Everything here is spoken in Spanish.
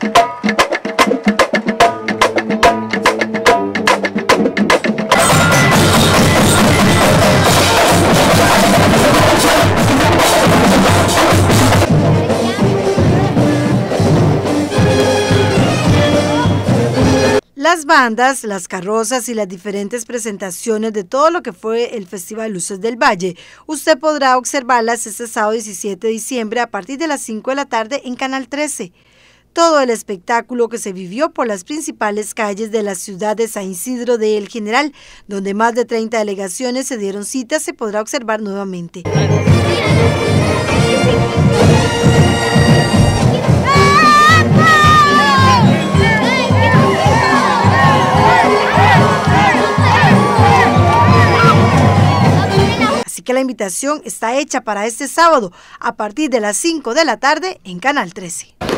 Las bandas, las carrozas y las diferentes presentaciones de todo lo que fue el Festival Luces del Valle, usted podrá observarlas este sábado 17 de diciembre a partir de las 5 de la tarde en Canal 13. Todo el espectáculo que se vivió por las principales calles de la ciudad de San Isidro de El General, donde más de 30 delegaciones se dieron cita, se podrá observar nuevamente. Así que la invitación está hecha para este sábado a partir de las 5 de la tarde en Canal 13.